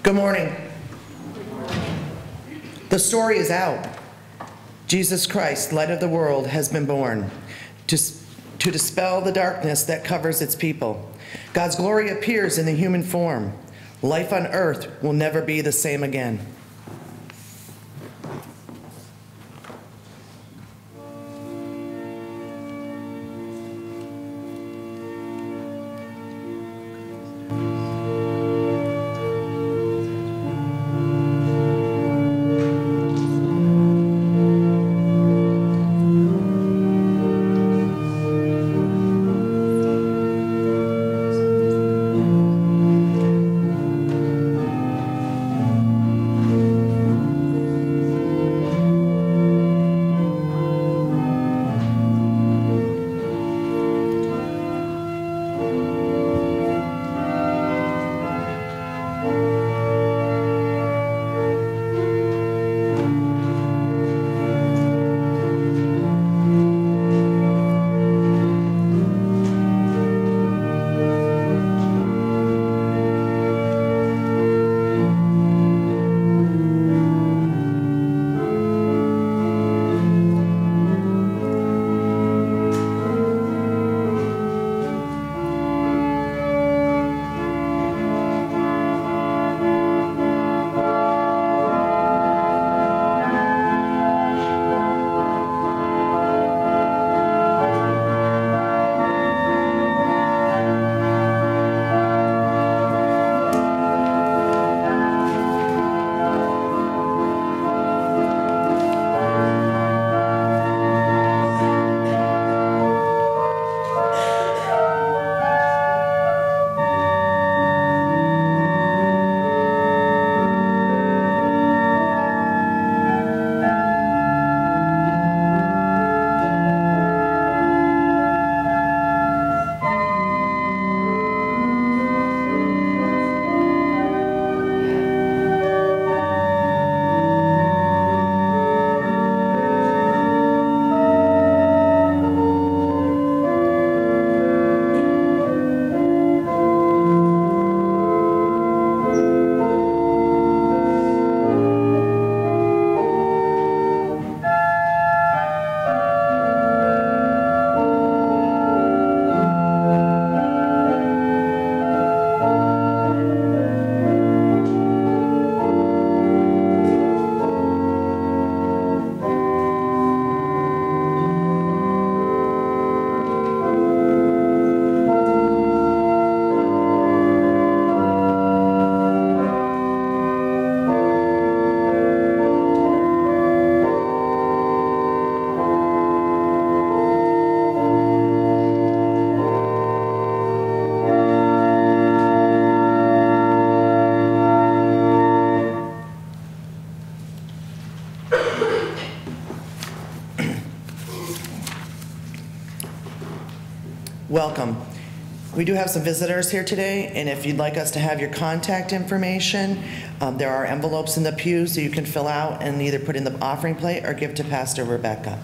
Good morning. The story is out. Jesus Christ, light of the world, has been born to dispel the darkness that covers its people. God's glory appears in the human form. Life on earth will never be the same again. Welcome. We do have some visitors here today, and if you'd like us to have your contact information, there are envelopes in the pew so you can fill out and either put in the offering plate or give to Pastor Rebecca.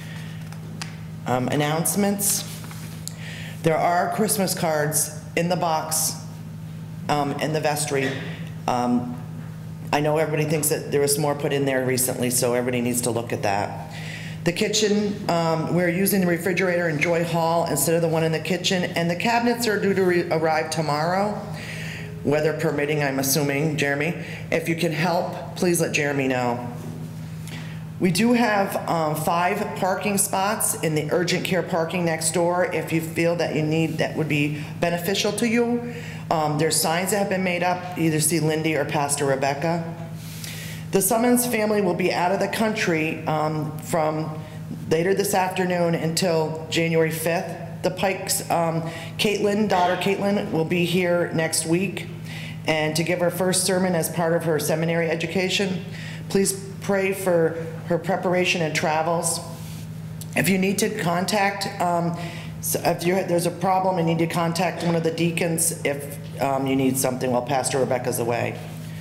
Announcements. There are Christmas cards in the box in the vestry. I know everybody thinks that there was more put in there recently, so everybody needs to look at that. The kitchen, we're using the refrigerator in Joy Hall instead of the one in the kitchen, and the cabinets are due to arrive tomorrow, weather permitting, I'm assuming, Jeremy. If you can help, please let Jeremy know. We do have 5 parking spots in the urgent care parking next door if you feel that you need, that would be beneficial to you. There's signs that have been made up, either see Lindy or Pastor Rebecca. The Summons family will be out of the country from later this afternoon until January 5th. The Pikes, daughter Caitlin, will be here next week and to give her first sermon as part of her seminary education. Please pray for her preparation and travels. If you need to contact, there's a problem, you need to contact one of the deacons if you need something while Pastor Rebecca's away.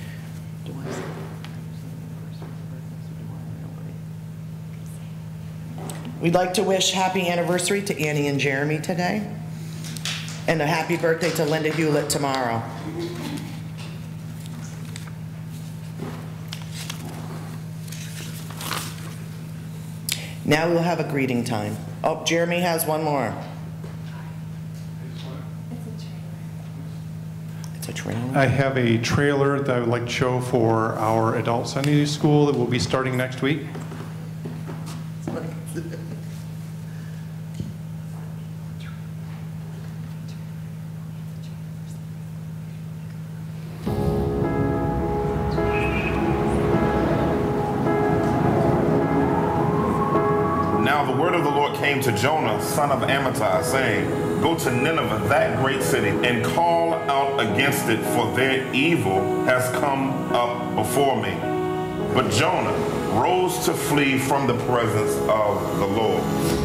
We'd like to wish happy anniversary to Annie and Jeremy today, and a happy birthday to Linda Hewlett tomorrow. Now we'll have a greeting time. Oh, Jeremy has one more. It's a trailer. I have a trailer that I would like to show for our adult Sunday school that will be starting next week. Came to Jonah, son of Amittai, saying, "Go to Nineveh, that great city, and call out against it, for their evil has come up before me." But Jonah rose to flee from the presence of the Lord.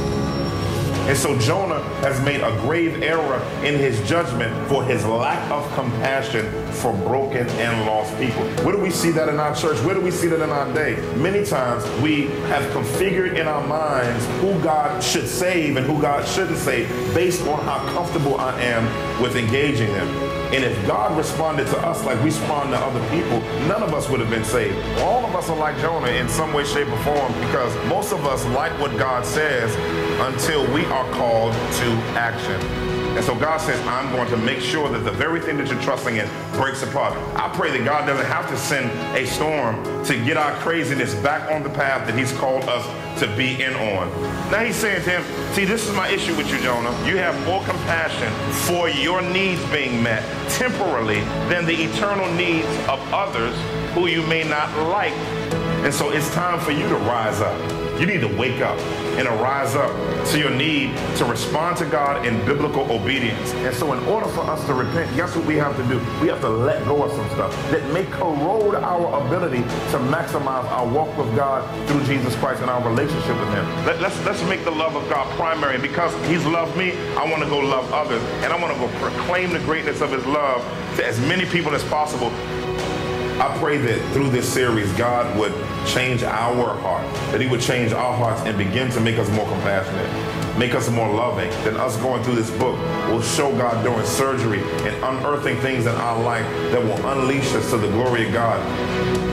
And so Jonah has made a grave error in his judgment for his lack of compassion for broken and lost people. Where do we see that in our church? Where do we see that in our day? Many times we have configured in our minds who God should save and who God shouldn't save based on how comfortable I am with engaging them. And if God responded to us like we respond to other people, none of us would have been saved. All of us are like Jonah in some way, shape, or form, because most of us like what God says until we are called to action. And so God says, I'm going to make sure that the very thing that you're trusting in breaks apart. I pray that God doesn't have to send a storm to get our craziness back on the path that he's called us to be in on. Now he's saying to him, see, this is my issue with you, Jonah. You have more compassion for your needs being met temporarily than the eternal needs of others who you may not like. And so it's time for you to rise up. You need to wake up and arise up to your need to respond to God in biblical obedience. And so in order for us to repent, guess what we have to do? We have to let go of some stuff that may corrode our ability to maximize our walk with God through Jesus Christ and our relationship with him. Let's make the love of God primary. And because he's loved me, I want to go love others. And I want to go proclaim the greatness of his love to as many people as possible. I pray that through this series, God would change our heart, that he would change our hearts and begin to make us more compassionate, make us more loving. Then us going through this book will show God doing surgery and unearthing things in our life that will unleash us to the glory of God.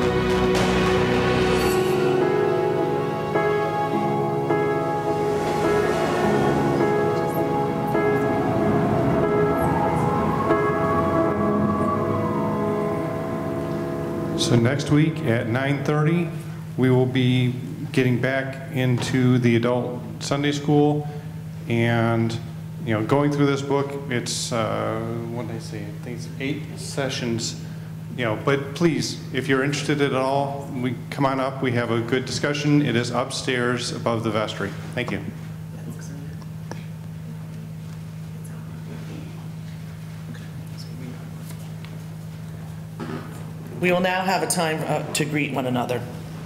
So next week at 9:30, we will be getting back into the adult Sunday school and, going through this book. It's, what did I say? I think it's 8 sessions, but please, if you're interested at all, come on up. We have a good discussion. It is upstairs above the vestry. Thank you. We will now have a time to greet one another.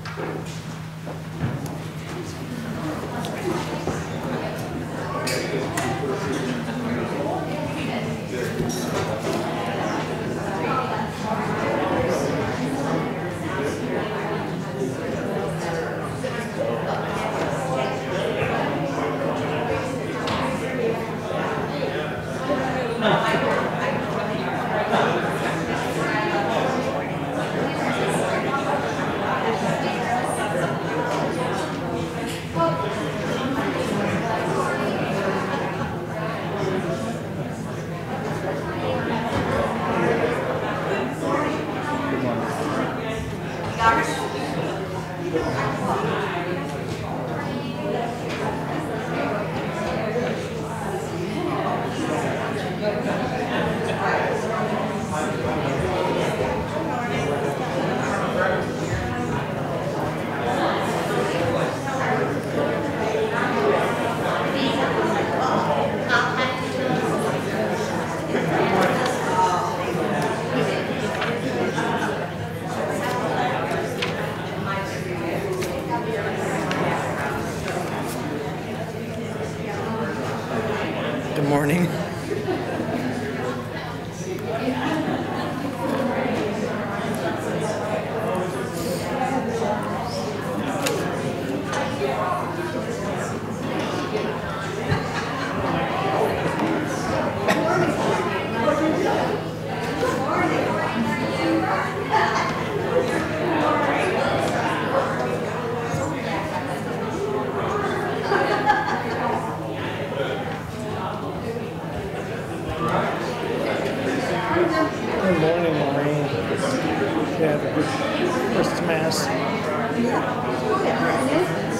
Good morning.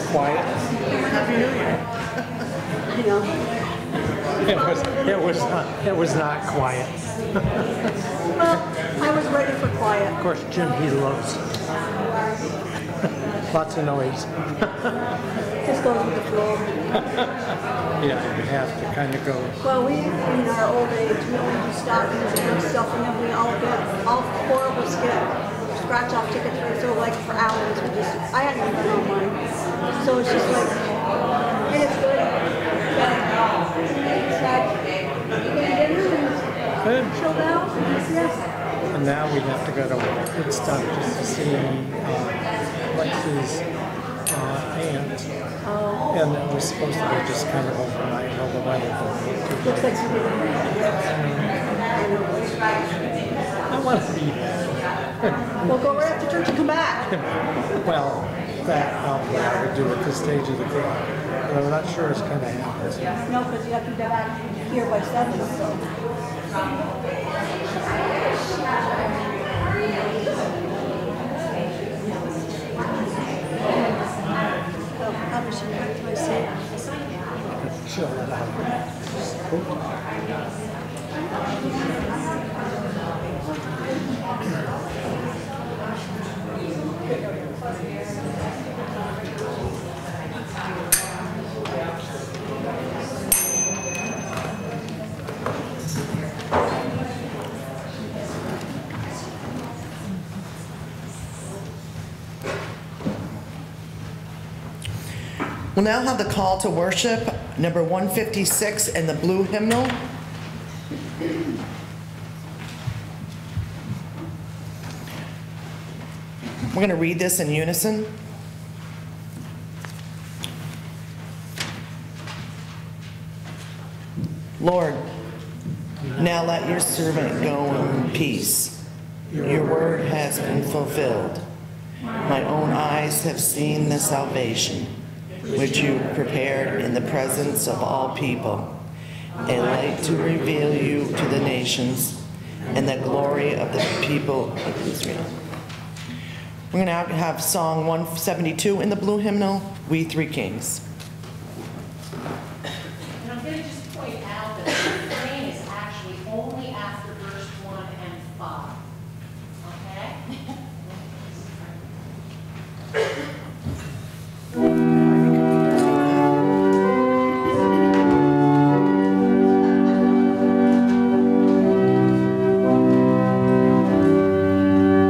quiet. Happy New Year. You know, It was not quiet. well, I was ready for quiet. Of course, Jim, he loves lots of noise. Just goes with the flow. Yeah, you have to kind of go. Well, we, in our old age, we only do stockings and stuff, and then we all get, all four of us get scratch-off tickets for, so like for hours, we just, I hadn't even done mine. So it's just like, and it's good. Good. Chilled out, yes. And now we have to go to Woodstock just to see Lexi's aunt. Oh, And it was supposed to be just kind of overnight, all the weather. looks like you did. I want to be there. We'll go right after church and come back. Well, that probably I would do at this stage of the game. But I'm not sure it's going to happen. No, because you have to be back here by 7, so. Probably should back to my seat. Chill it out. We'll now have the call to worship, number 156 in the blue hymnal. We're going to read this in unison. Lord, now let your servant go in peace. Your word has been fulfilled. My own eyes have seen the salvation which you prepared in the presence of all people, a light to reveal you to the nations and the glory of the people of Israel. We're going to have song 172 in the blue hymnal, We Three Kings. And I'm going to just point out that the refrain is actually only after verse 1 and 5. Okay?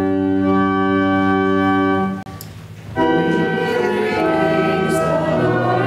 We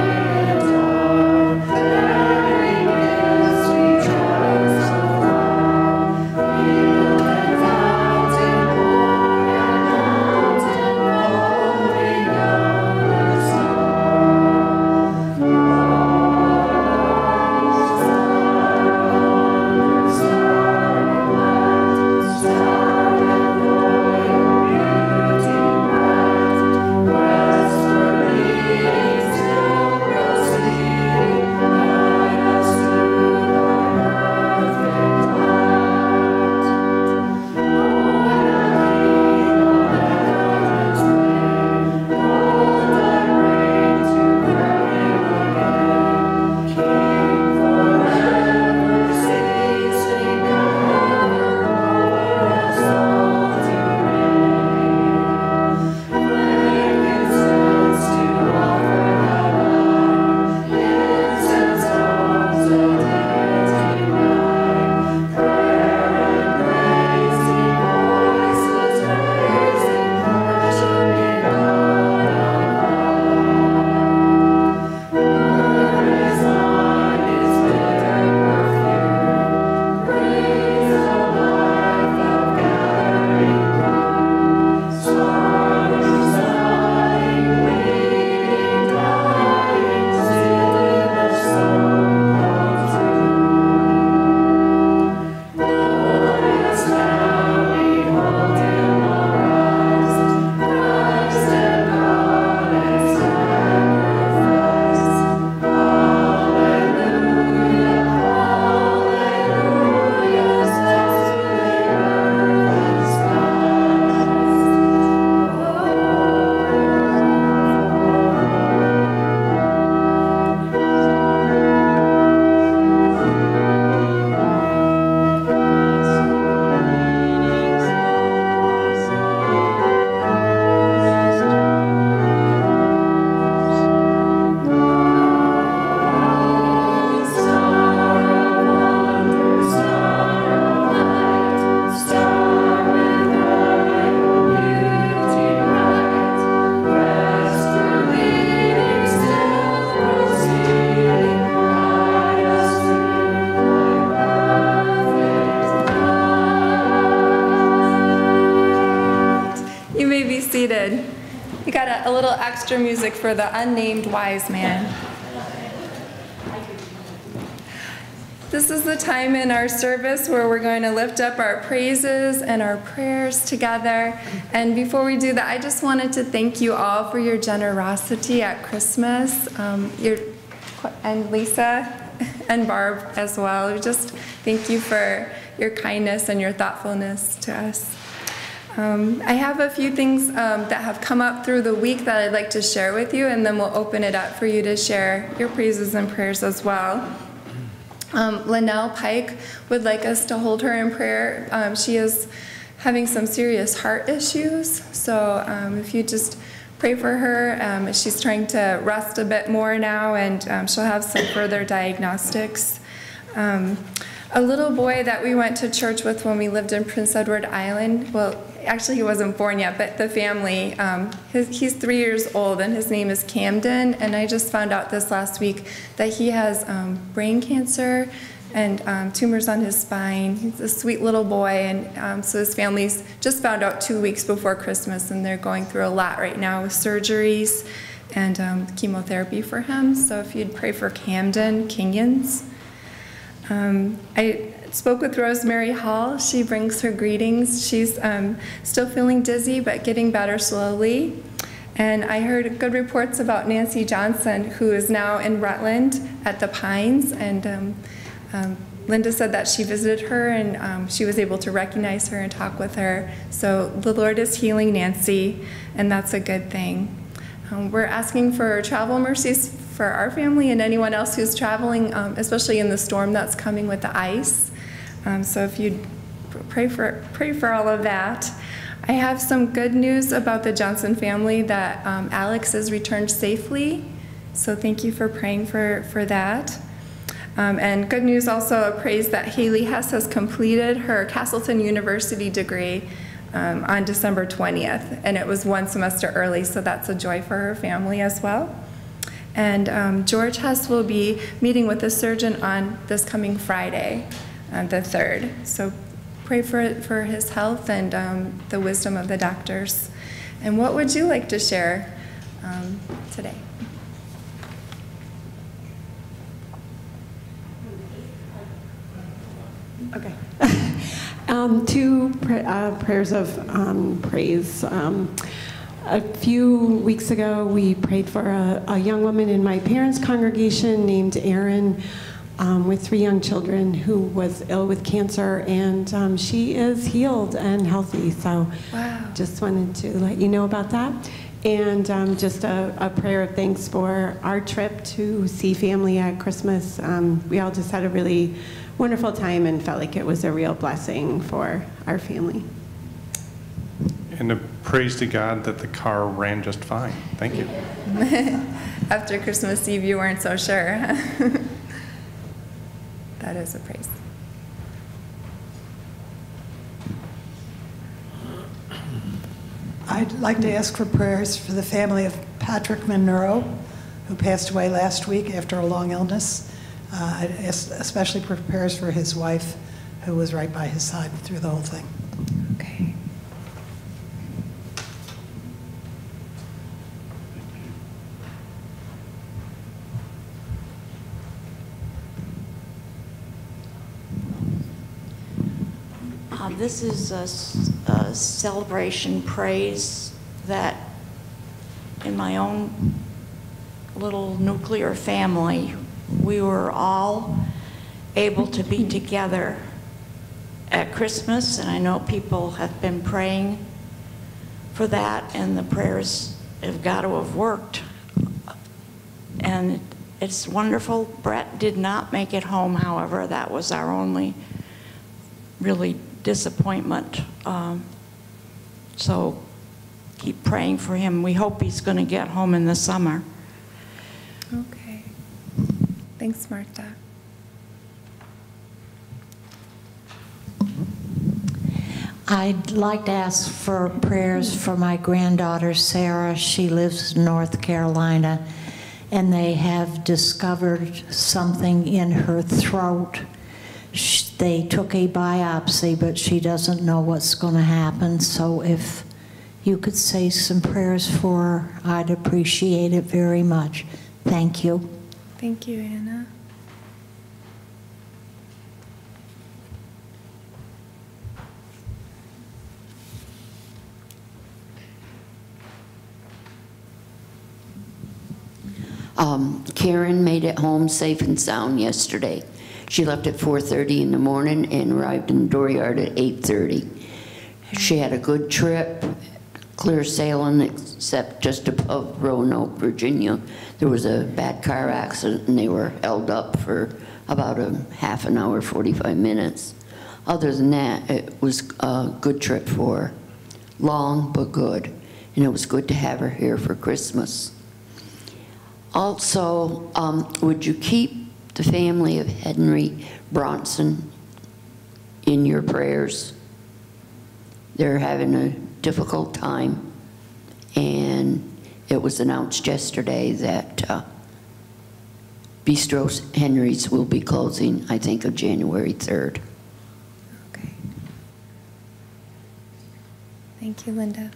little extra music for the unnamed wise man. This is the time in our service where we're going to lift up our praises and our prayers together. And before we do that, I just wanted to thank you all for your generosity at Christmas. And Lisa and Barb as well. We just thank you for your kindness and your thoughtfulness to us. I have a few things that have come up through the week that I'd like to share with you, and then we'll open it up for you to share your praises and prayers as well. Linnell Pike would like us to hold her in prayer. She is having some serious heart issues, so if you just pray for her. She's trying to rest a bit more now, and she'll have some further diagnostics. A little boy that we went to church with when we lived in Prince Edward Island, well, actually he wasn't born yet, but the family, he's 3 years old, and his name is Camden, and I just found out this last week that he has brain cancer and tumors on his spine. He's a sweet little boy, and so his family's just found out 2 weeks before Christmas, and they're going through a lot right now with surgeries and chemotherapy for him. So if you'd pray for Camden Kingens. I spoke with Rosemary Hall. She brings her greetings. She's still feeling dizzy, but getting better slowly. And I heard good reports about Nancy Johnson, who is now in Rutland at the Pines. And Linda said that she visited her, and she was able to recognize her and talk with her. So the Lord is healing Nancy, and that's a good thing. We're asking for travel mercies for our family and anyone else who's traveling, especially in the storm that's coming with the ice. So if you'd pray for all of that. I have some good news about the Johnson family, that Alex has returned safely. So thank you for praying for that. And good news also, a praise that Haley Hess has completed her Castleton University degree on December 20th. And it was 1 semester early, so that's a joy for her family as well. And George Hess will be meeting with a surgeon on this coming Friday, the 3rd. So pray for his health and the wisdom of the doctors. And what would you like to share today? Okay. Two prayers of praise. A few weeks ago, we prayed for a young woman in my parents' congregation named Erin, with 3 young children, who was ill with cancer, and she is healed and healthy. So wow. Just wanted to let you know about that. And just a prayer of thanks for our trip to see family at Christmas. We all just had a really wonderful time and felt like it was a real blessing for our family. And a praise to God that the car ran just fine. Thank you. After Christmas Eve, you weren't so sure. That is a praise. I'd like to ask for prayers for the family of Patrick Monroe, who passed away last week after a long illness. I'd ask especially for prayers for his wife, who was right by his side through the whole thing. Okay. This is a celebration praise that in my own little nuclear family, we were all able to be together at Christmas, and I know people have been praying for that, and the prayers have got to have worked. And it's wonderful. Brett did not make it home, however. That was our only really disappointment. So keep praying for him. We hope he's going to get home in the summer. Okay. Thanks, Martha. I'd like to ask for prayers for my granddaughter, Sarah. She lives in North Carolina, and they have discovered something in her throat. They took a biopsy, but she doesn't know what's going to happen. So if you could say some prayers for her, I'd appreciate it very much. Thank you. Thank you, Anna. Karen made it home safe and sound yesterday. She left at 4:30 in the morning and arrived in the dooryard at 8:30. She had a good trip, clear sailing, except just above Roanoke, Virginia. There was a bad car accident and they were held up for about a half an hour, 45 minutes. Other than that, it was a good trip for her. Long, but good. And it was good to have her here for Christmas. Also, would you keep the family of Henry Bronson in your prayers? They're having a difficult time, and it was announced yesterday that Bistro Henry's will be closing, I think, of January 3rd. Okay. Thank you, Linda.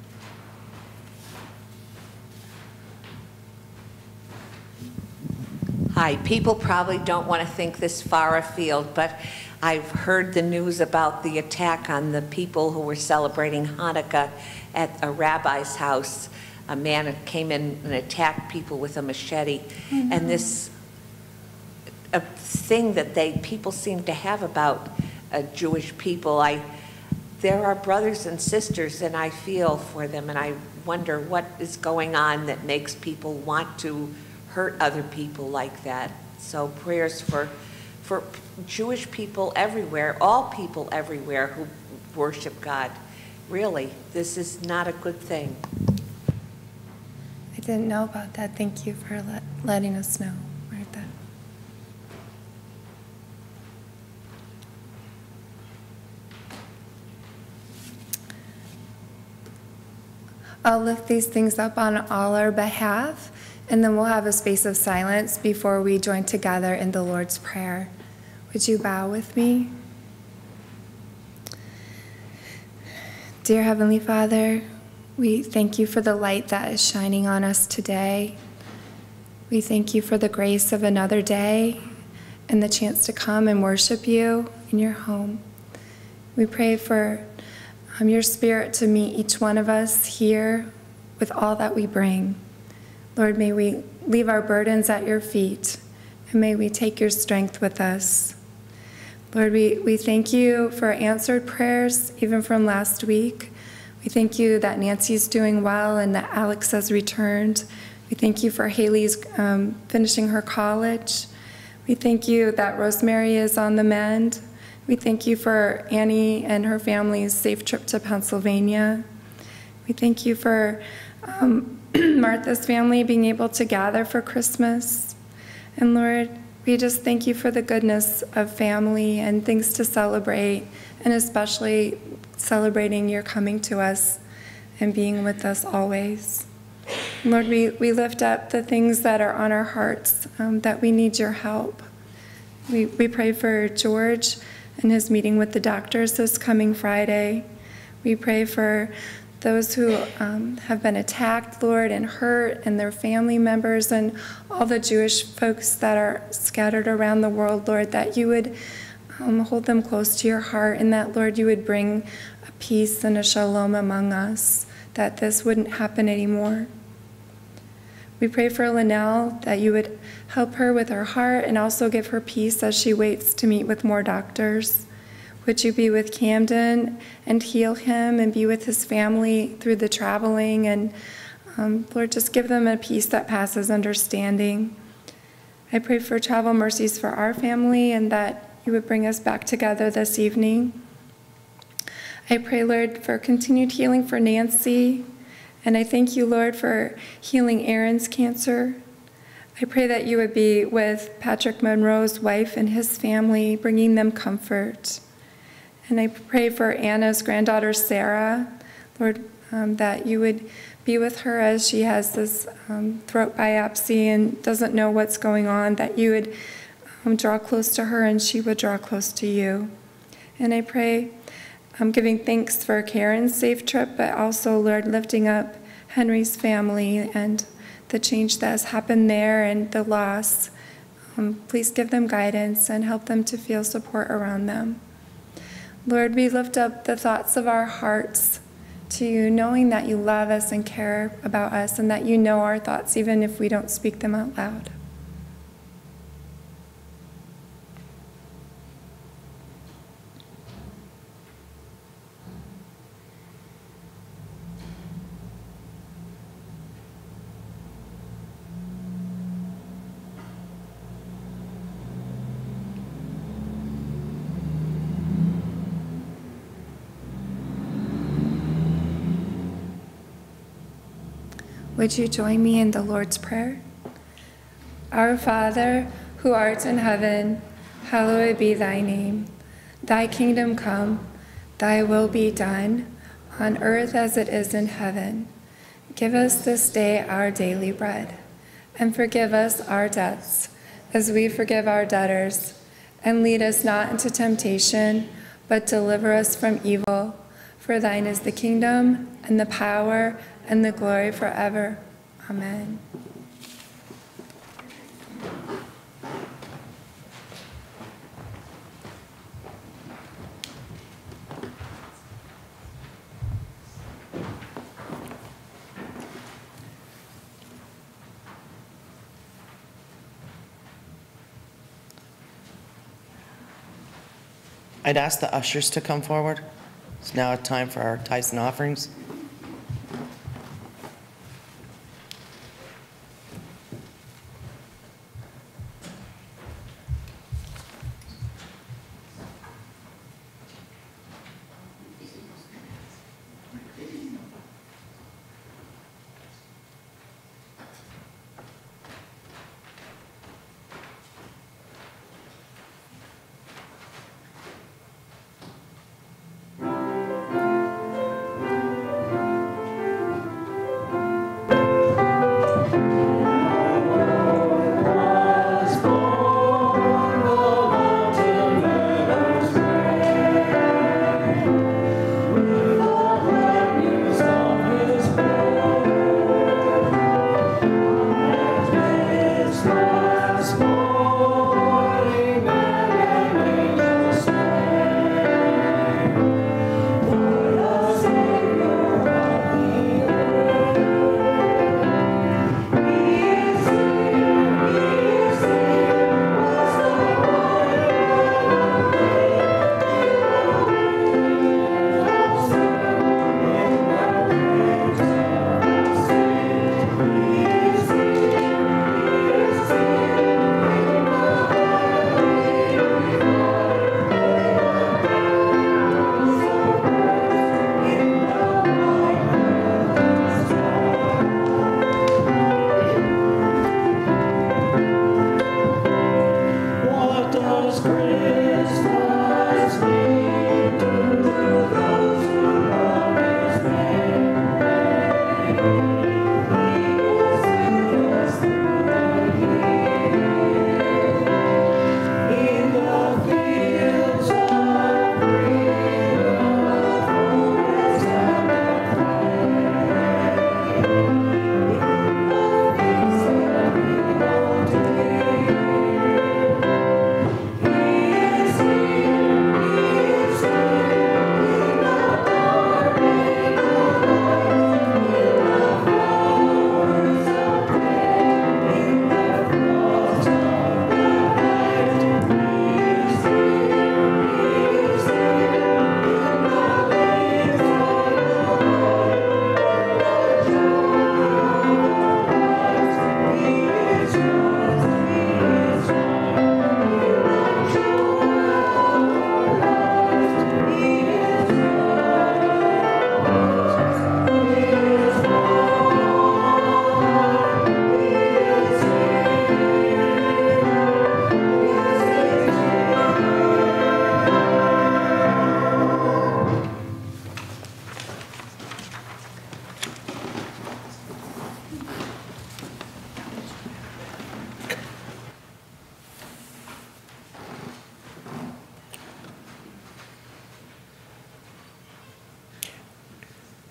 Hi, people probably don't want to think this far afield, but I've heard the news about the attack on the people who were celebrating Hanukkah at a rabbi's house. A man came in and attacked people with a machete. Mm-hmm. And this a thing that people seem to have about Jewish people, there are brothers and sisters, and I feel for them, and I wonder what is going on that makes people want to hurt other people like that. So prayers for Jewish people everywhere, all people everywhere who worship God. Really, this is not a good thing. I didn't know about that. Thank you for letting us know, Martha. I'll lift these things up on all our behalf, and then we'll have a space of silence before we join together in the Lord's Prayer. Would you bow with me? Dear Heavenly Father, we thank you for the light that is shining on us today. We thank you for the grace of another day and the chance to come and worship you in your home. We pray for your Spirit to meet each one of us here with all that we bring. Lord, may we leave our burdens at your feet, and may we take your strength with us. Lord, we thank you for answered prayers, even from last week. We thank you that Nancy's doing well and that Alex has returned. We thank you for Haley's finishing her college. We thank you that Rosemary is on the mend. We thank you for Annie and her family's safe trip to Pennsylvania. We thank you for Martha's family being able to gather for Christmas. And Lord, we just thank you for the goodness of family and things to celebrate, and especially celebrating your coming to us and being with us always. Lord, we lift up the things that are on our hearts, that we need your help. We pray for George and his meeting with the doctors this coming Friday. We pray for those who have been attacked, Lord, and hurt, and their family members, and all the Jewish folks that are scattered around the world, Lord, that you would hold them close to your heart, and that, Lord, you would bring a peace and a shalom among us, that this wouldn't happen anymore. We pray for Linnell, that you would help her with her heart and also give her peace as she waits to meet with more doctors. Would you be with Camden and heal him and be with his family through the traveling, and Lord, just give them a peace that passes understanding. I pray for travel mercies for our family and that you would bring us back together this evening. I pray, Lord, for continued healing for Nancy, and I thank you, Lord, for healing Aaron's cancer. I pray that you would be with Patrick Monroe's wife and his family, bringing them comfort. And I pray for Anna's granddaughter, Sarah, Lord, that you would be with her as she has this throat biopsy and doesn't know what's going on, that you would draw close to her and she would draw close to you. And I pray I'm giving thanks for Karen's safe trip, but also, Lord, lifting up Henry's family and the change that has happened there and the loss. Please give them guidance and help them to feel support around them. Lord, we lift up the thoughts of our hearts to you, knowing that you love us and care about us and that you know our thoughts even if we don't speak them out loud. Would you join me in the Lord's Prayer? Our Father, who art in heaven, hallowed be thy name. Thy kingdom come, thy will be done, on earth as it is in heaven. Give us this day our daily bread, and forgive us our debts, as we forgive our debtors. And lead us not into temptation, but deliver us from evil. For thine is the kingdom, and the power, and the glory forever. Amen. I'd ask the ushers to come forward. It's now time for our tithes and offerings.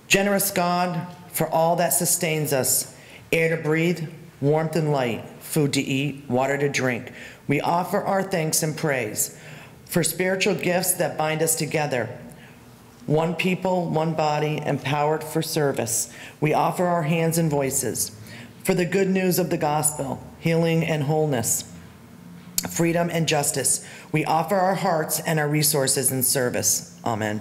Generous God, for all that sustains us, air to breathe, warmth and light, food to eat, water to drink, we offer our thanks and praise for spiritual gifts that bind us together. One people, one body, empowered for service. We offer our hands and voices for the good news of the gospel, healing and wholeness, freedom and justice. We offer our hearts and our resources in service. Amen.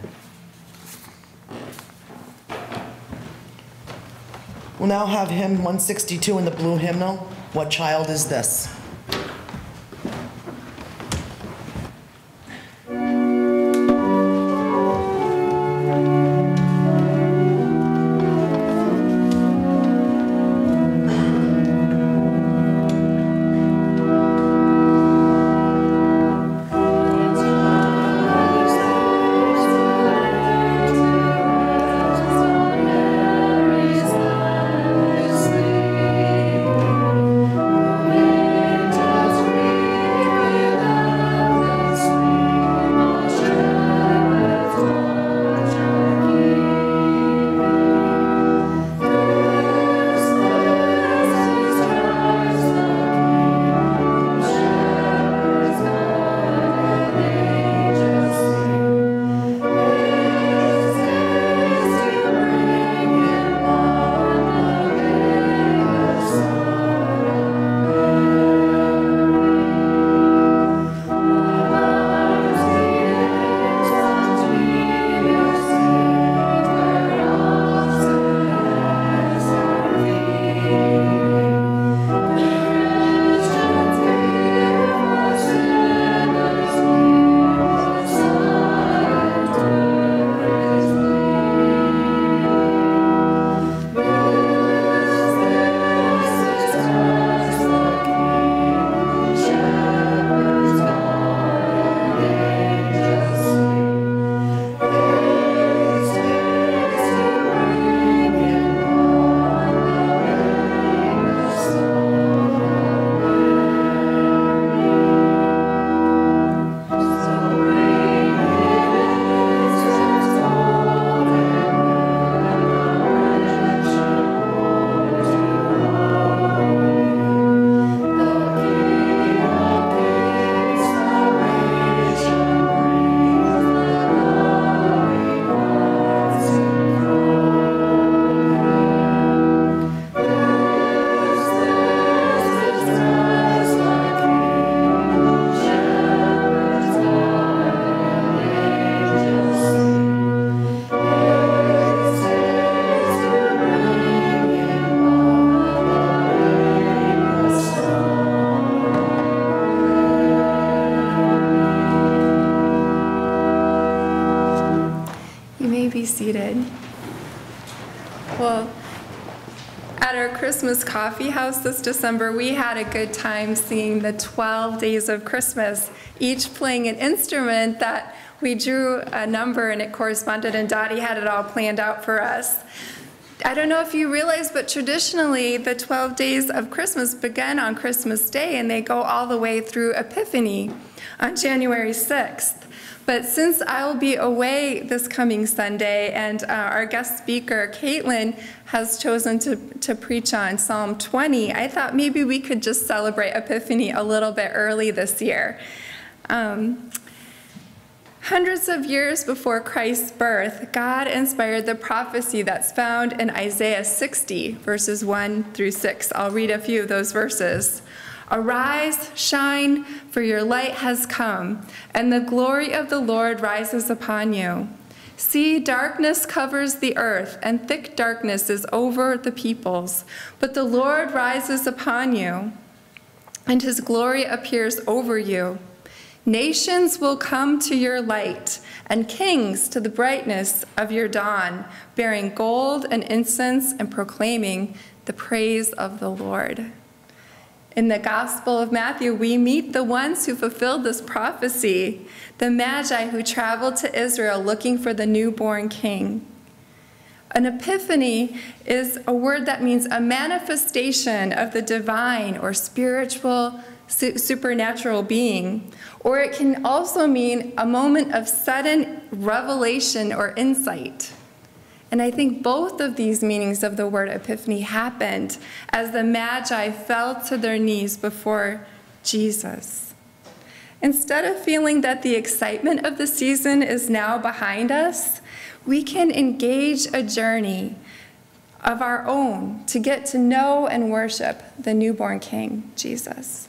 We'll now have hymn 162 in the blue hymnal, What Child Is This? Seated. Well, at our Christmas coffee house this December, we had a good time singing the 12 Days of Christmas, each playing an instrument that we drew a number and it corresponded, and Dottie had it all planned out for us. I don't know if you realize, but traditionally the 12 days of Christmas begin on Christmas Day and they go all the way through Epiphany on January 6th. But since I'll be away this coming Sunday and our guest speaker, Caitlin, has chosen to preach on Psalm 20, I thought maybe we could just celebrate Epiphany a little bit early this year. Hundreds of years before Christ's birth, God inspired the prophecy that's found in Isaiah 60, verses 1 through 6. I'll read a few of those verses. Arise, shine, for your light has come, and the glory of the Lord rises upon you. See, darkness covers the earth, and thick darkness is over the peoples. But the Lord rises upon you, and his glory appears over you. Nations will come to your light, and kings to the brightness of your dawn, bearing gold and incense and proclaiming the praise of the Lord. In the Gospel of Matthew, we meet the ones who fulfilled this prophecy, the Magi who traveled to Israel looking for the newborn king. An epiphany is a word that means a manifestation of the divine or spiritual, supernatural being, or it can also mean a moment of sudden revelation or insight. And I think both of these meanings of the word epiphany happened as the Magi fell to their knees before Jesus. Instead of feeling that the excitement of the season is now behind us, we can engage a journey of our own to get to know and worship the newborn King, Jesus.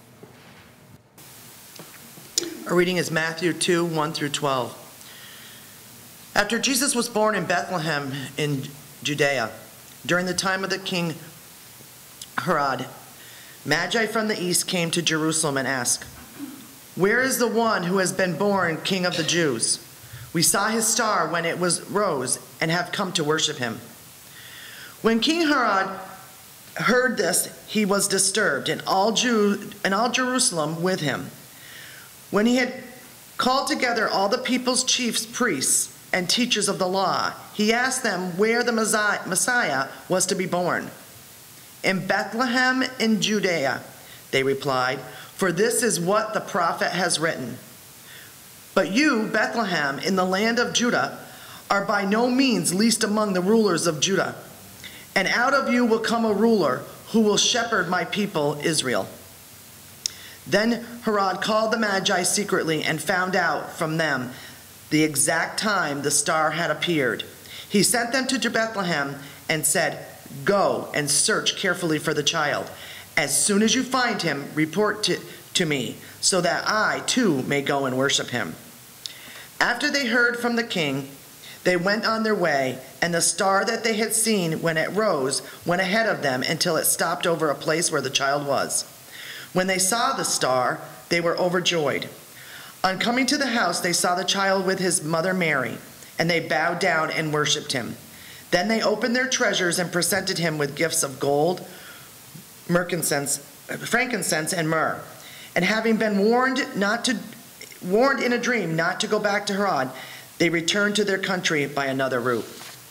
Our reading is Matthew 2, 1 through 12. After Jesus was born in Bethlehem in Judea, during the time of the king Herod, Magi from the east came to Jerusalem and asked, "Where is the one who has been born King of the Jews? We saw his star when it rose and have come to worship him." When King Herod heard this, he was disturbed, and all Jerusalem with him. When he had called together all the people's chief priests and teachers of the law, he asked them where the Messiah was to be born. "In Bethlehem in Judea," they replied, "for this is what the prophet has written. But you, Bethlehem, in the land of Judah, are by no means least among the rulers of Judah. And out of you will come a ruler who will shepherd my people Israel." Then Herod called the Magi secretly and found out from them the exact time the star had appeared. He sent them to Bethlehem and said, "Go and search carefully for the child. As soon as you find him, report to me, so that I too may go and worship him." After they heard from the king, they went on their way, and the star that they had seen when it rose went ahead of them until it stopped over a place where the child was. When they saw the star, they were overjoyed. On coming to the house, they saw the child with his mother Mary, and they bowed down and worshipped him. Then they opened their treasures and presented him with gifts of gold, frankincense, and myrrh. And having been warned in a dream not to go back to Herod, they returned to their country by another route.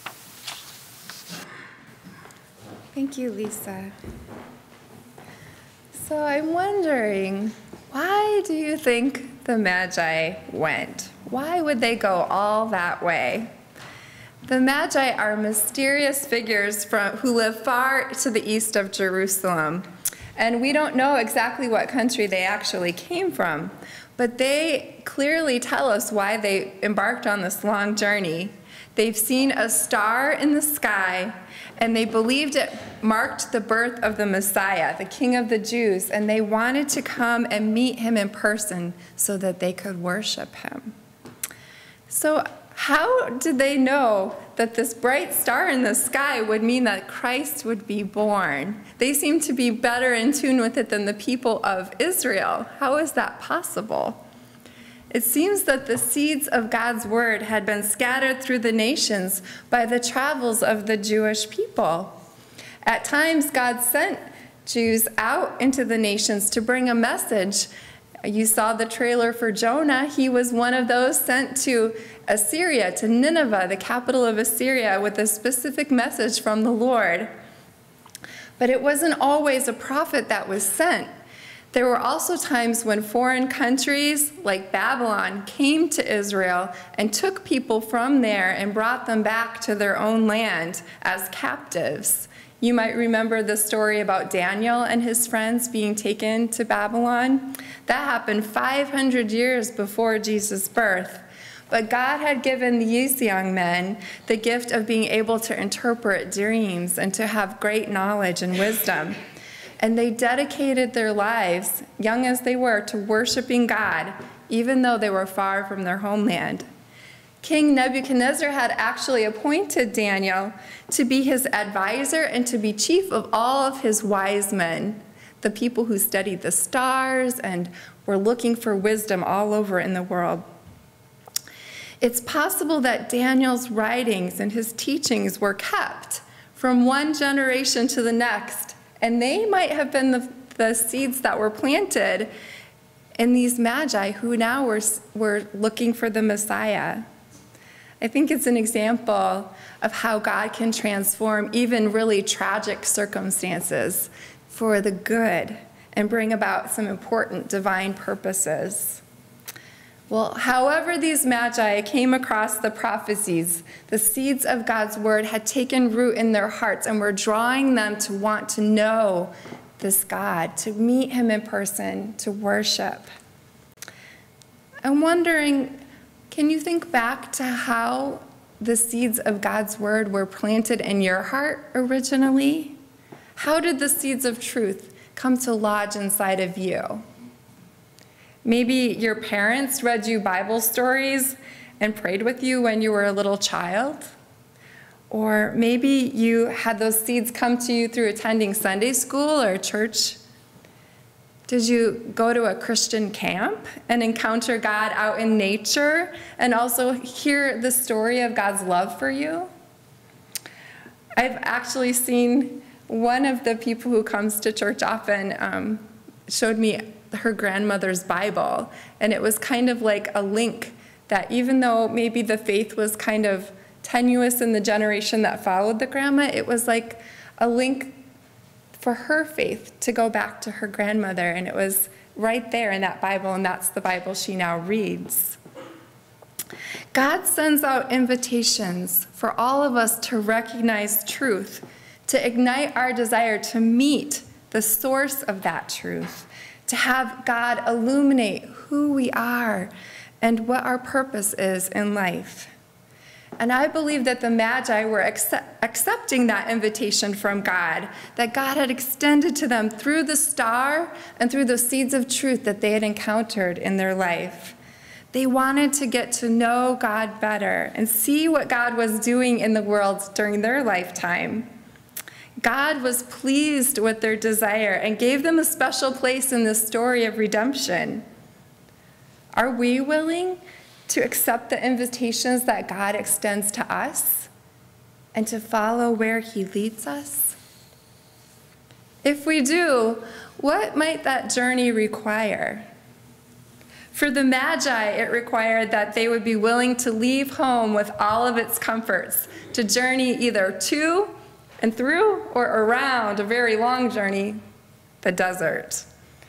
Thank you, Lisa. So I'm wondering, why do you think the Magi went? Why would they go all that way? The Magi are mysterious figures who live far to the east of Jerusalem. And we don't know exactly what country they actually came from, but they clearly tell us why they embarked on this long journey. They've seen a star in the sky, and they believed it marked the birth of the Messiah, the King of the Jews, and they wanted to come and meet him in person so that they could worship him. So how did they know that this bright star in the sky would mean that Christ would be born? They seem to be better in tune with it than the people of Israel. How is that possible? It seems that the seeds of God's word had been scattered through the nations by the travels of the Jewish people. At times, God sent Jews out into the nations to bring a message. You saw the trailer for Jonah. He was one of those sent to Assyria, to Nineveh, the capital of Assyria, with a specific message from the Lord. But it wasn't always a prophet that was sent. There were also times when foreign countries like Babylon came to Israel and took people from there and brought them back to their own land as captives. You might remember the story about Daniel and his friends being taken to Babylon. That happened 500 years before Jesus' birth. But God had given these young men the gift of being able to interpret dreams and to have great knowledge and wisdom. And they dedicated their lives, young as they were, to worshiping God, even though they were far from their homeland. King Nebuchadnezzar had actually appointed Daniel to be his advisor and to be chief of all of his wise men, the people who studied the stars and were looking for wisdom all over in the world. It's possible that Daniel's writings and his teachings were kept from one generation to the next, and they might have been the seeds that were planted in these Magi who now were looking for the Messiah. I think it's an example of how God can transform even really tragic circumstances for the good and bring about some important divine purposes. Well, however these magi came across the prophecies, the seeds of God's word had taken root in their hearts and were drawing them to want to know this God, to meet him in person, to worship. I'm wondering, can you think back to how the seeds of God's word were planted in your heart originally? How did the seeds of truth come to lodge inside of you? Maybe your parents read you Bible stories and prayed with you when you were a little child. Or maybe you had those seeds come to you through attending Sunday school or church. Did you go to a Christian camp and encounter God out in nature and also hear the story of God's love for you? I've actually seen one of the people who comes to church often showed me her grandmother's Bible, and it was kind of like a link that even though maybe the faith was kind of tenuous in the generation that followed the grandma, it was like a link for her faith to go back to her grandmother, and it was right there in that Bible, and that's the Bible she now reads. God sends out invitations for all of us to recognize truth, to ignite our desire to meet the source of that truth, to have God illuminate who we are and what our purpose is in life. And I believe that the Magi were accepting that invitation from God, that God had extended to them through the star and through the seeds of truth that they had encountered in their life. They wanted to get to know God better and see what God was doing in the world during their lifetime. God was pleased with their desire and gave them a special place in the story of redemption. Are we willing to accept the invitations that God extends to us and to follow where he leads us? If we do, what might that journey require? For the Magi, it required that they would be willing to leave home with all of its comforts, to journey either to and through or around a very long journey, the desert.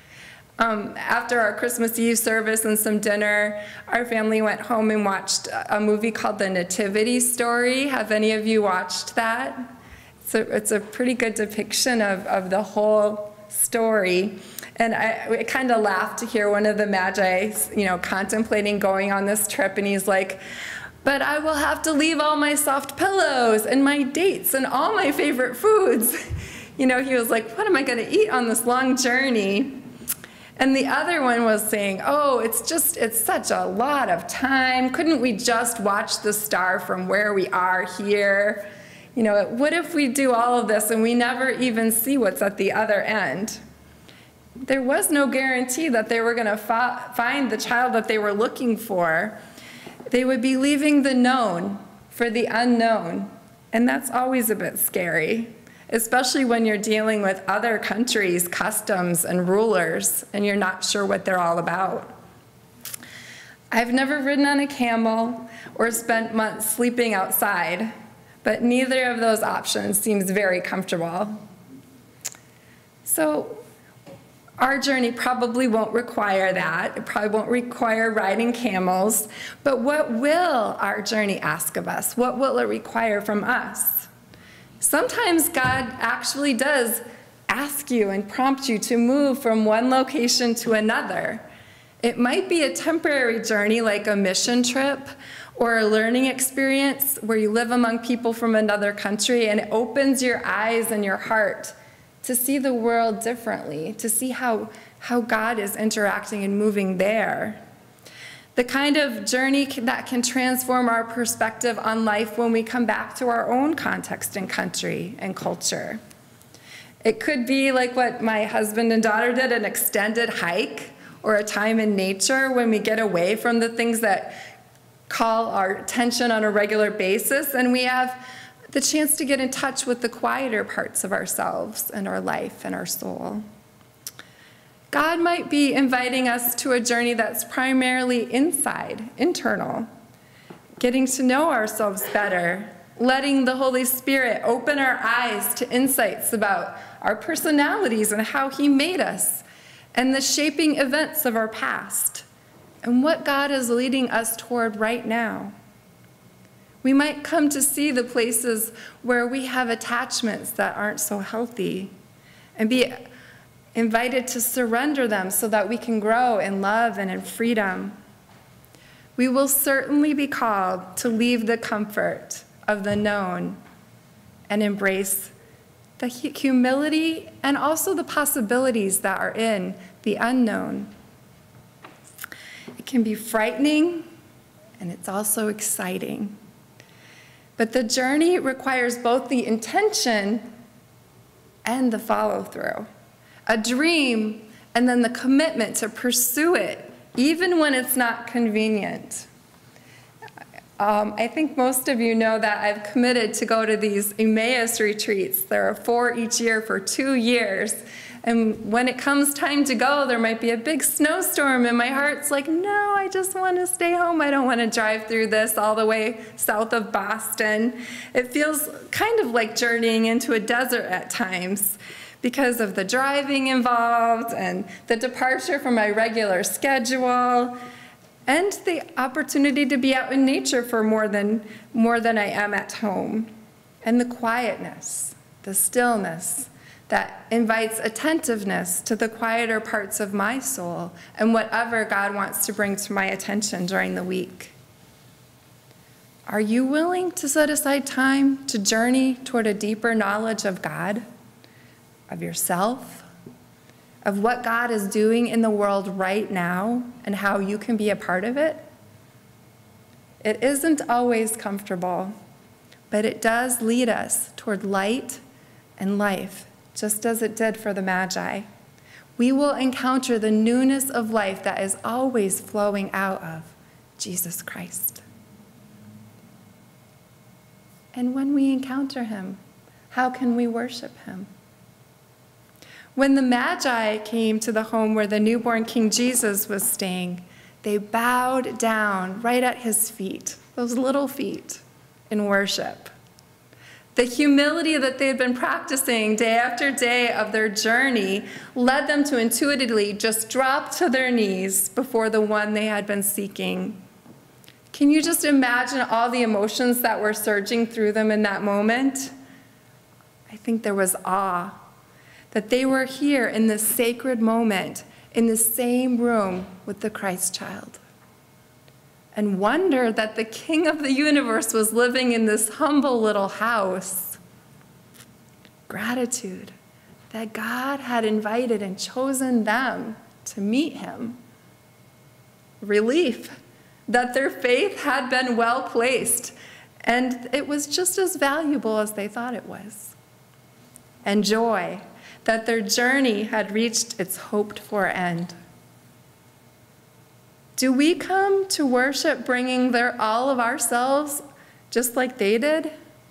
After our Christmas Eve service and some dinner, our family went home and watched a movie called The Nativity Story. Have any of you watched that? It's a pretty good depiction of the whole story. And I kind of laughed to hear one of the Magi, contemplating going on this trip, and he's like, "But I will have to leave all my soft pillows and my dates and all my favorite foods." He was like, "What am I going to eat on this long journey?" And the other one was saying, "Oh, it's such a lot of time. Couldn't we just watch the star from where we are here? What if we do all of this and we never even see what's at the other end?" There was no guarantee that they were going to find the child that they were looking for. They would be leaving the known for the unknown, and that's always a bit scary, especially when you're dealing with other countries' customs and rulers, and you're not sure what they're all about. I've never ridden on a camel or spent months sleeping outside, but neither of those options seems very comfortable. So our journey probably won't require that. It probably won't require riding camels, but what will our journey ask of us? What will it require from us? Sometimes God actually does ask you and prompt you to move from one location to another. It might be a temporary journey like a mission trip or a learning experience where you live among people from another country, and it opens your eyes and your heart to see the world differently, to see how God is interacting and moving there. The kind of journey that can transform our perspective on life when we come back to our own context and country and culture. It could be like what my husband and daughter did, an extended hike or a time in nature when we get away from the things that call our attention on a regular basis, and we have the chance to get in touch with the quieter parts of ourselves and our life and our soul. God might be inviting us to a journey that's primarily inside, internal, getting to know ourselves better, letting the Holy Spirit open our eyes to insights about our personalities and how He made us, and the shaping events of our past, and what God is leading us toward right now. We might come to see the places where we have attachments that aren't so healthy and be invited to surrender them so that we can grow in love and in freedom. We will certainly be called to leave the comfort of the known and embrace the humility and also the possibilities that are in the unknown. It can be frightening, and it's also exciting. But the journey requires both the intention and the follow-through. A dream, and then the commitment to pursue it, even when it's not convenient. I think most of you know that I've committed to go to these Emmaus retreats. There are 4 each year for 2 years. And when it comes time to go, there might be a big snowstorm, and my heart's like, no, I just want to stay home. I don't want to drive through this all the way south of Boston. It feels kind of like journeying into a desert at times because of the driving involved and the departure from my regular schedule and the opportunity to be out in nature for more than I am at home. And the quietness, the stillness that invites attentiveness to the quieter parts of my soul and whatever God wants to bring to my attention during the week. Are you willing to set aside time to journey toward a deeper knowledge of God, of yourself, of what God is doing in the world right now and how you can be a part of it? It isn't always comfortable, but it does lead us toward light and life, just as it did for the Magi. We will encounter the newness of life that is always flowing out of Jesus Christ. And when we encounter him, how can we worship him? When the Magi came to the home where the newborn King Jesus was staying, they bowed down right at his feet, those little feet, in worship. The humility that they had been practicing day after day of their journey led them to intuitively just drop to their knees before the one they had been seeking. Can you just imagine all the emotions that were surging through them in that moment? I think there was awe that they were here in this sacred moment, in the same room with the Christ child. And wonder that the King of the universe was living in this humble little house. Gratitude that God had invited and chosen them to meet him. Relief that their faith had been well placed and it was just as valuable as they thought it was. And joy that their journey had reached its hoped-for end. Do we come to worship bringing all of ourselves just like they did?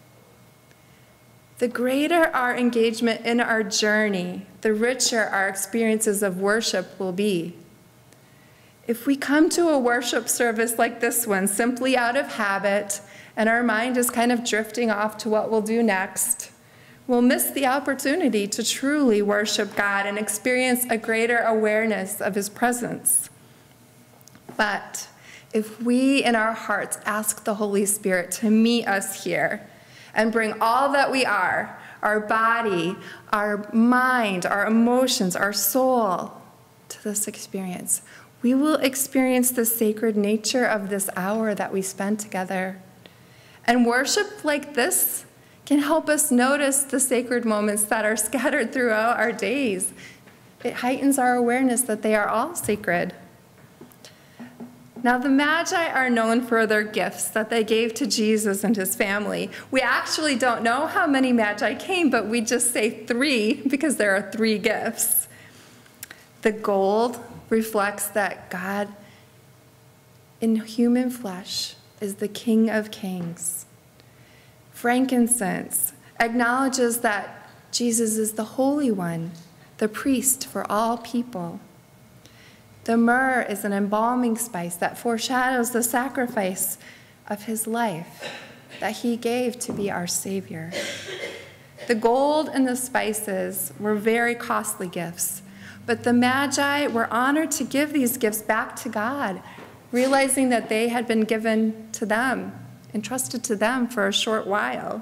The greater our engagement in our journey, the richer our experiences of worship will be. If we come to a worship service like this one simply out of habit and our mind is kind of drifting off to what we'll do next, we'll miss the opportunity to truly worship God and experience a greater awareness of his presence. But if we in our hearts ask the Holy Spirit to meet us here and bring all that we are, our body, our mind, our emotions, our soul, to this experience, we will experience the sacred nature of this hour that we spend together. And worship like this can help us notice the sacred moments that are scattered throughout our days. It heightens our awareness that they are all sacred. Now, the Magi are known for their gifts that they gave to Jesus and his family. We actually don't know how many Magi came, but we just say 3 because there are 3 gifts. The gold reflects that God in human flesh is the King of Kings. Frankincense acknowledges that Jesus is the Holy One, the priest for all people. The myrrh is an embalming spice that foreshadows the sacrifice of his life that he gave to be our Savior. The gold and the spices were very costly gifts, but the Magi were honored to give these gifts back to God realizing that they had been given to them, entrusted to them for a short while.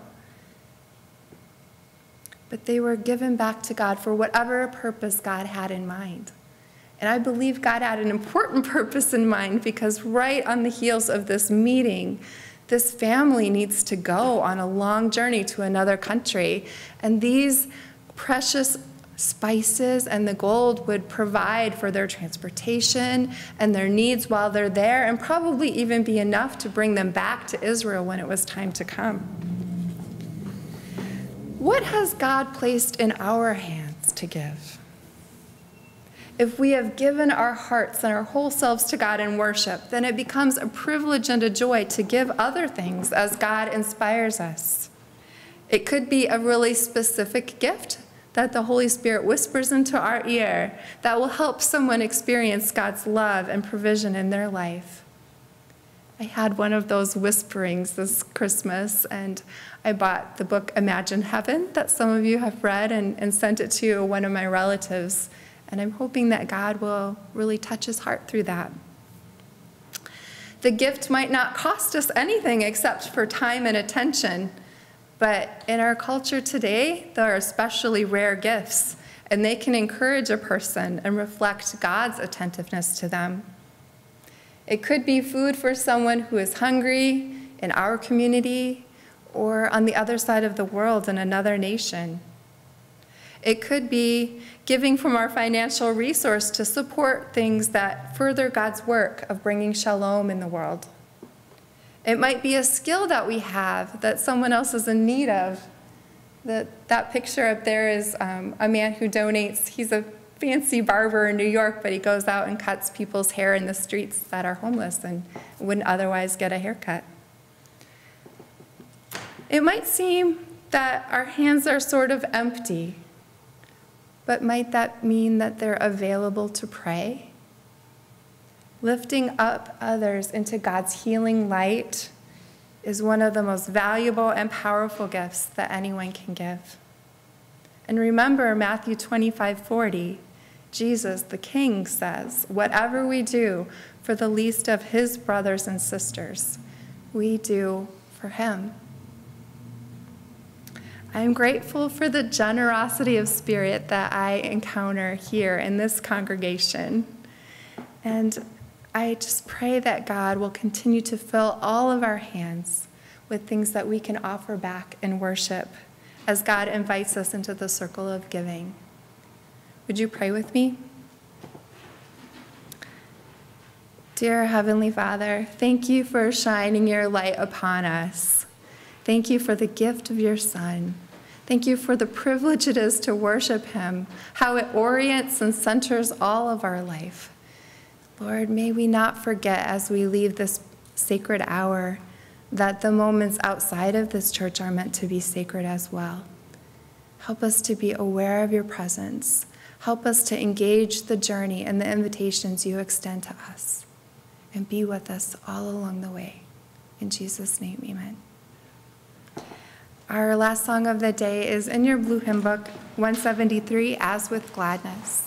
But they were given back to God for whatever purpose God had in mind. And I believe God had an important purpose in mind, because right on the heels of this meeting, this family needs to go on a long journey to another country. And these precious spices and the gold would provide for their transportation and their needs while they're there, and probably even be enough to bring them back to Israel when it was time to come. What has God placed in our hands to give? If we have given our hearts and our whole selves to God in worship, then it becomes a privilege and a joy to give other things as God inspires us. It could be a really specific gift that the Holy Spirit whispers into our ear that will help someone experience God's love and provision in their life. I had one of those whisperings this Christmas, and I bought the book Imagine Heaven that some of you have read and sent it to one of my relatives. And I'm hoping that God will really touch his heart through that. The gift might not cost us anything except for time and attention, but in our culture today, there are especially rare gifts, and they can encourage a person and reflect God's attentiveness to them. It could be food for someone who is hungry in our community or on the other side of the world in another nation. It could be giving from our financial resource to support things that further God's work of bringing shalom in the world. It might be a skill that we have that someone else is in need of. That picture up there is a man who donates. He's a fancy barber in New York, but he goes out and cuts people's hair in the streets that are homeless and wouldn't otherwise get a haircut. It might seem that our hands are sort of empty. But might that mean that they're available to pray? Lifting up others into God's healing light is one of the most valuable and powerful gifts that anyone can give. And remember Matthew 25:40, Jesus, the King, says, "Whatever we do for the least of his brothers and sisters, we do for him." I'm grateful for the generosity of spirit that I encounter here in this congregation. And I just pray that God will continue to fill all of our hands with things that we can offer back in worship as God invites us into the circle of giving. Would you pray with me? Dear Heavenly Father, thank you for shining your light upon us. Thank you for the gift of your Son. Thank you for the privilege it is to worship him, how it orients and centers all of our life. Lord, may we not forget as we leave this sacred hour that the moments outside of this church are meant to be sacred as well. Help us to be aware of your presence. Help us to engage the journey and the invitations you extend to us. And be with us all along the way. In Jesus' name, amen. Our last song of the day is in your blue hymn book, 173, As with Gladness.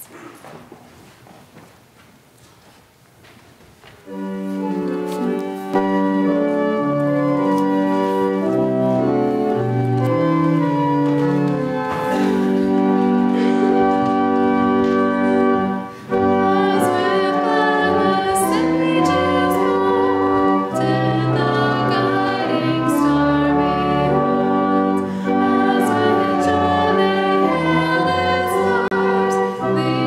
The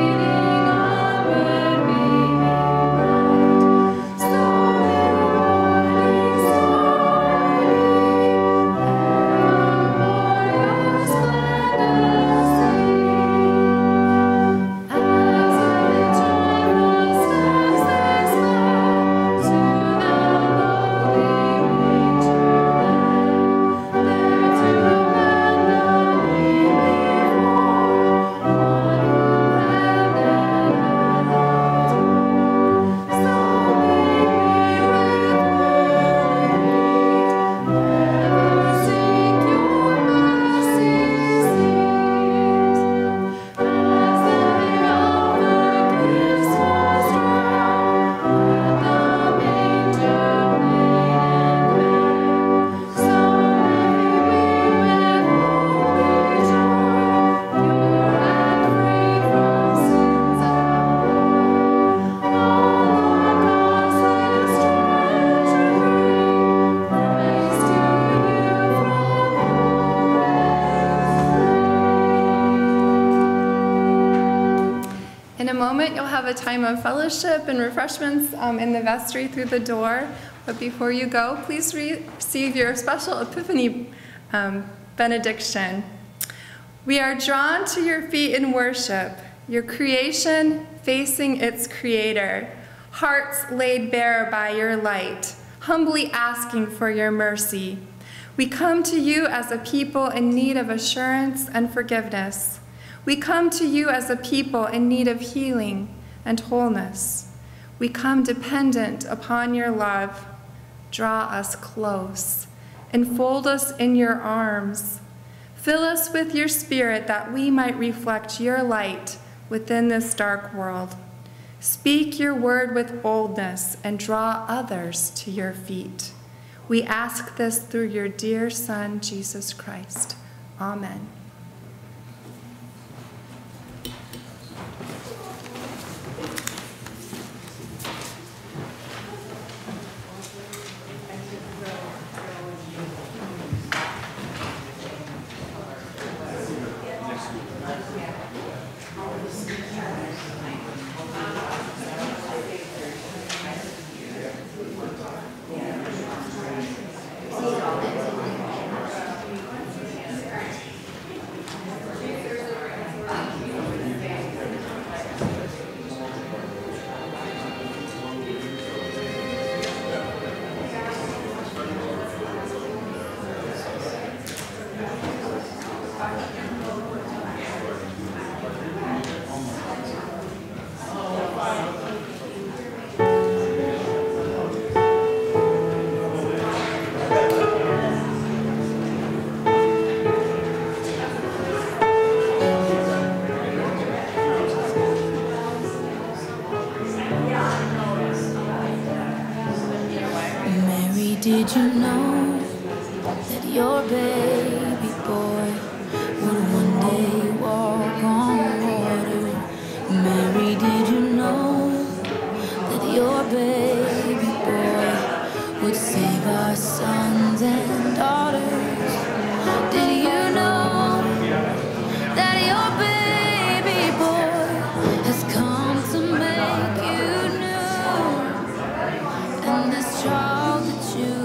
moment, you'll have a time of fellowship and refreshments in the vestry through the door. But before you go, please receive your special Epiphany benediction. We are drawn to your feet in worship, your creation facing its creator, hearts laid bare by your light, humbly asking for your mercy. We come to you as a people in need of assurance and forgiveness. We come to you as a people in need of healing and wholeness. We come dependent upon your love. Draw us close. Enfold us in your arms. Fill us with your spirit that we might reflect your light within this dark world. Speak your word with boldness and draw others to your feet. We ask this through your dear Son, Jesus Christ. Amen. Did you know that your baby boy would one day walk on water? Mary, did you know that your baby boy would save our sons and daughters? Did you know that your baby boy has come to make you new? And this child that you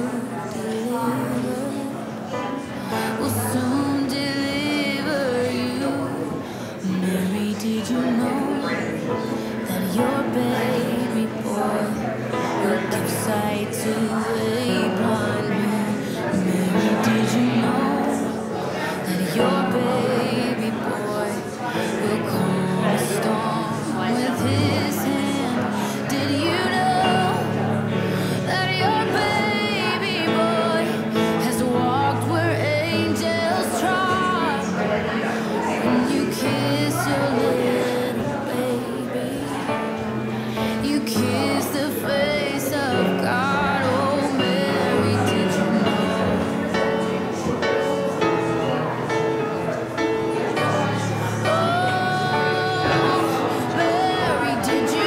will soon deliver you. Mary, did you know that your baby boy will give sight to a blind man? Mary, did you know that your baby boy will calm a storm with his hand? Did you know that your baby boy has walked where angels trod? When you kiss your little baby, you kiss the face of God. Oh, Mary, did you know? Oh, Mary, did you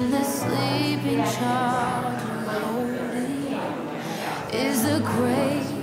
child you're holding is the great